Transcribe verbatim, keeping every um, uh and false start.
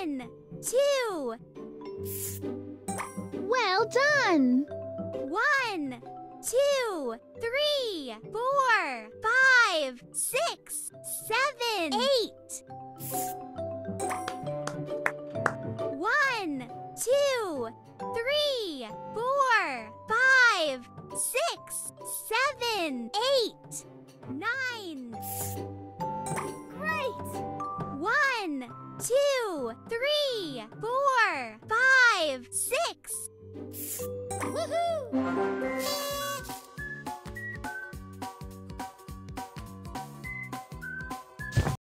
One, two. Well done! One, two, three, four, five, six, seven, eight. One, two, three, four, five, six, seven, eight, nine. Great! One, two, three, four, five, six. Woohoo!